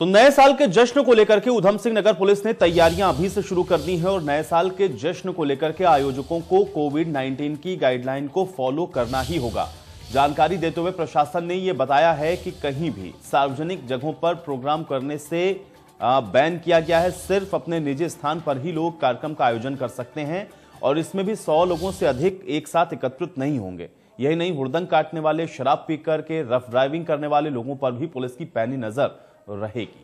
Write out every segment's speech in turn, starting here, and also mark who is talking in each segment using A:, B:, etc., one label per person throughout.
A: तो नए साल के जश्न को लेकर के ऊधम सिंह नगर पुलिस ने तैयारियां अभी से शुरू कर दी हैं और नए साल के जश्न को लेकर के आयोजकों को कोविड-19 की गाइडलाइन को फॉलो करना ही होगा। जानकारी देते हुए प्रशासन ने यह बताया है कि कहीं भी सार्वजनिक जगहों पर प्रोग्राम करने से बैन किया गया है। सिर्फ अपने निजी स्थान पर ही लोग कार्यक्रम का आयोजन कर सकते हैं और इसमें भी 100 लोगों से अधिक एक साथ एकत्रित नहीं होंगे। यही नहीं, हुड़दंग काटने वाले, शराब पीकर के रफ ड्राइविंग करने वाले लोगों पर भी पुलिस की पैनी नजर रहेगी।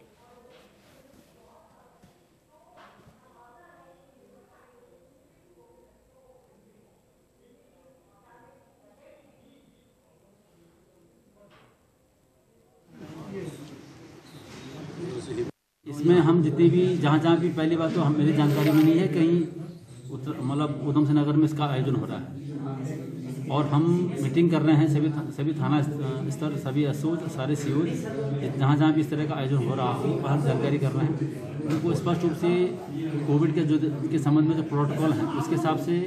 B: इसमें हम जितनी भी जहाँ भी पहली बात तो हम मेरी जानकारी में नहीं है कहीं मतलब ऊधम सिंह नगर में इसका आयोजन हो रहा है और हम मीटिंग कर रहे हैं सभी थाना स्तर, सभी एसओज, सारे सीओज, जहाँ भी इस तरह का आयोजन हो रहा हो वहाँ जानकारी कर रहे हैं। उनको स्पष्ट रूप से कोविड के संबंध में जो प्रोटोकॉल है उसके हिसाब से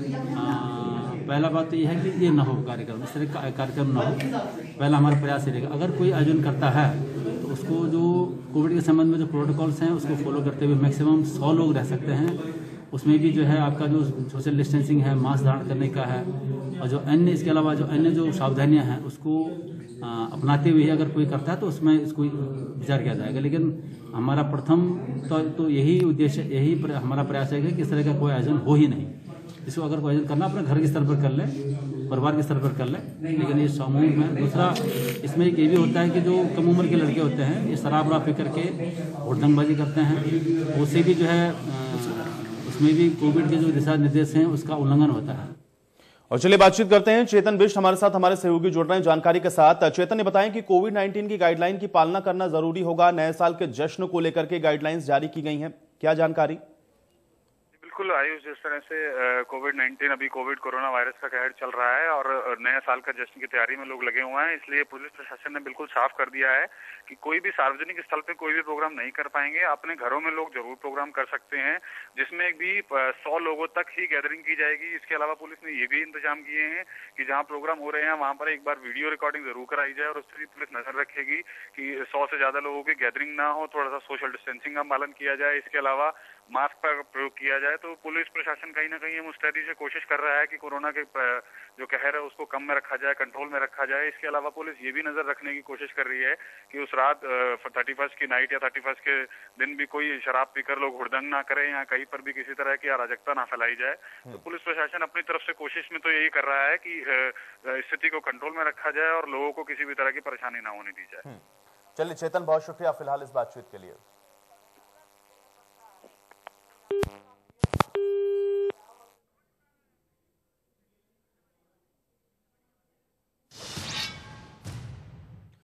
B: पहला बात तो यह है कि ये ना हो कार्यक्रम, इस तरह का कार्यक्रम ना हो। पहला हमारा प्रयास ये रहेगा, अगर कोई आयोजन करता है तो उसको जो कोविड के संबंध में जो प्रोटोकॉल्स हैं उसको फॉलो करते हुए मैक्सिमम 100 लोग रह सकते हैं। उसमें भी जो है आपका जो सोशल डिस्टेंसिंग है, मास्क धारण करने का है और जो अन्य इसके अलावा जो अन्य जो सावधानियां हैं उसको अपनाते हुए अगर कोई करता है तो उसमें इसको विचार किया जाएगा। लेकिन हमारा प्रथम तो यही उद्देश्य, यही हमारा प्रयास है कि इस तरह का कोई आयोजन हो ही नहीं। इसको अगर कोई आयोजन करना अपने घर के स्तर पर कर ले, परिवार के स्तर पर कर ले, लेकिन ये समूह में। दूसरा इसमें एक ये भी होता है कि जो कम उम्र के लड़के होते हैं ये शराब पी करके हुड़दंगबाजी करते हैं, उससे भी जो है उसमें भी कोविड के जो दिशा निर्देश हैं उसका उल्लंघन होता है।
A: और चलिए बातचीत करते हैं, चेतन बिष्ट हमारे साथ, हमारे सहयोगी जुड़ रहे हैं जानकारी के साथ। चेतन, ने बताएं कि कोविड-19 की गाइडलाइन की पालना करना जरूरी होगा, नए साल के जश्न को लेकर के गाइडलाइंस जारी की गई हैं, क्या जानकारी?
C: बिल्कुल आयुष, जिस तरह से कोविड-19 अभी कोरोना वायरस का कहर चल रहा है और नया साल का जश्न की तैयारी में लोग लगे हुए हैं, इसलिए पुलिस प्रशासन ने बिल्कुल साफ कर दिया है कि कोई भी सार्वजनिक स्थल पे कोई भी प्रोग्राम नहीं कर पाएंगे। अपने घरों में लोग जरूर प्रोग्राम कर सकते हैं, जिसमें भी 100 लोगों तक ही गैदरिंग की जाएगी। इसके अलावा पुलिस ने ये भी इंतजाम किए हैं कि जहाँ प्रोग्राम हो रहे हैं वहां पर एक बार वीडियो रिकॉर्डिंग जरूर कराई जाए और उस पर भी पुलिस नजर रखेगी कि 100 से ज्यादा लोगों की गैदरिंग ना हो, थोड़ा सा सोशल डिस्टेंसिंग का पालन किया जाए। इसके अलावा मास्क का प्रयोग किया जाए। तो पुलिस प्रशासन कहीं ना कहीं मुस्तैदी से कोशिश कर रहा है कि कोरोना के जो कहर है उसको कम में रखा जाए, कंट्रोल में रखा जाए। इसके अलावा पुलिस ये भी नजर रखने की कोशिश कर रही है कि उस रात 31st की नाइट या 31st के दिन भी कोई शराब पीकर लोग हुड़दंग ना करें या कहीं पर भी किसी तरह की अराजकता ना फैलाई जाए। तो पुलिस प्रशासन अपनी तरफ से कोशिश में तो यही कर रहा है कि स्थिति को कंट्रोल में रखा जाए और लोगों को किसी भी तरह की परेशानी ना होने दी जाए।
A: चलिए चेतन, बहुत शुक्रिया फिलहाल इस बातचीत के लिए।